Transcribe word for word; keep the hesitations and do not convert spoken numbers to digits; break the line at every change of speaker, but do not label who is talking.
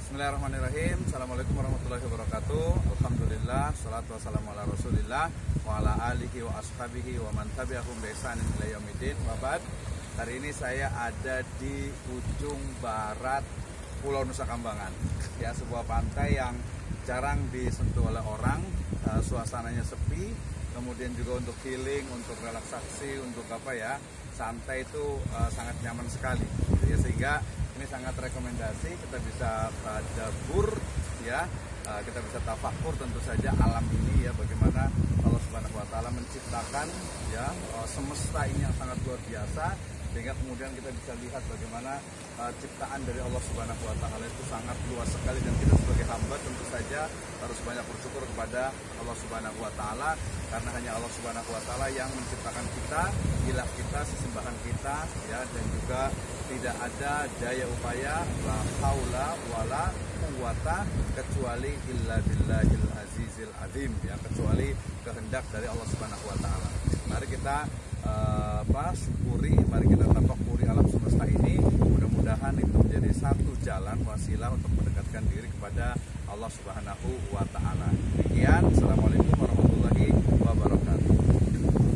Bismillahirrahmanirrahim. Assalamualaikum warahmatullahi wabarakatuh. Alhamdulillah, salatu wassalamu ala rasulillah wa ala alihi wa ashabihi wa man tabi'ahum bi ihsanin ila yaumidin. Wa ba'd. Hari ini saya ada di ujung barat Pulau Nusa Kambangan. Ya, sebuah pantai yang jarang disentuh oleh orang, uh, suasananya sepi, kemudian juga untuk healing, untuk relaksasi, untuk apa ya, santai itu uh, sangat nyaman sekali. Ya, sehingga ini sangat rekomendasi, kita bisa tadabbur ya, uh, kita bisa tafakur tentu saja alam ini ya, bagaimana Allah Subhanahu wa taala menciptakan ya uh, semesta ini yang sangat luar biasa, sehingga kemudian kita bisa lihat bagaimana uh, ciptaan dari Allah Subhanahu wa taala itu sangat luas sekali, dan kita sebagai hamba tentu saja harus banyak bersyukur kepada Allah Subhanahu wa taala, karena hanya Allah Subhanahu wa taala yang menciptakan kita, ilah kita, sesembahan kita ya, dan juga tidak ada daya upaya la haula wala quwata kecuali illa billahil azizil azim ya, kecuali kehendak dari Allah Subhanahu wa taala. Mari kita uh, apa syukuri, mari kita tafakuri alam semesta ini. Mudah-mudahan itu menjadi satu jalan wasilah untuk mendekatkan diri kepada Allah Subhanahu wa taala. Demikian, assalamualaikum warahmatullahi wabarakatuh.